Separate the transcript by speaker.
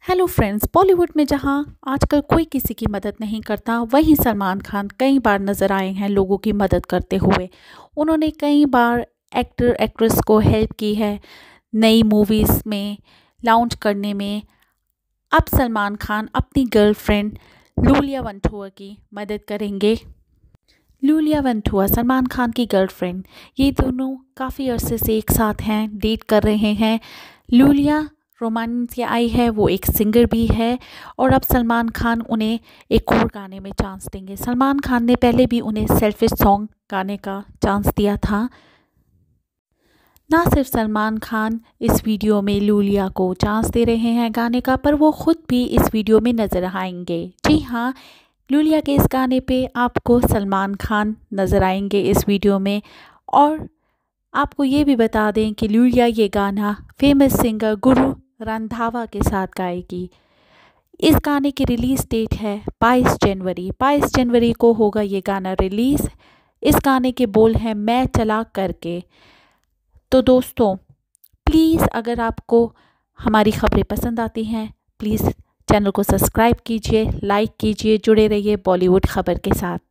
Speaker 1: Hello friends, Bollywood में जहां आजकल कोई किसी की मदद नहीं करता, वहीं सलमान खान कई बार नज़र आए हैं लोगों की मदद करते हुए। उन्होंने कई बार एक्टर एक्ट्रेस को हेल्प की है नई मूवीज़ में लॉन्च करने में। अब सलमान खान अपनी गर्लफ्रेंड लूलिया वंथुआ की मदद करेंगे। लूलिया वंथुआ सलमान खान की गर्लफ्रेंड, ये दोनों काफ़ी अरसे से एक साथ हैं, डेट कर रहे हैं। लूलिया रोमांस से आई है, वो एक सिंगर भी है और अब सलमान खान उन्हें एक और गाने में चांस देंगे। सलमान खान ने पहले भी उन्हें सेल्फिश सॉन्ग गाने का चांस दिया था। ना सिर्फ सलमान खान इस वीडियो में लूलिया को चांस दे रहे हैं गाने का, पर वो खुद भी इस वीडियो में नज़र आएंगे। जी हाँ, लूलिया के इस गाने पे आपको सलमान खान नज़र आएंगे इस वीडियो में। और आपको ये भी बता दें कि लूलिया ये गाना फेमस सिंगर गुरु रंधावा के साथ गाएगी। इस गाने की रिलीज़ डेट है 22 जनवरी। 22 जनवरी को होगा ये गाना रिलीज़। इस गाने के बोल हैं मैं चला करके। तो दोस्तों, प्लीज़ अगर आपको हमारी खबरें पसंद आती हैं, प्लीज़ चैनल को सब्सक्राइब कीजिए, लाइक कीजिए, जुड़े रहिए बॉलीवुड खबर के साथ।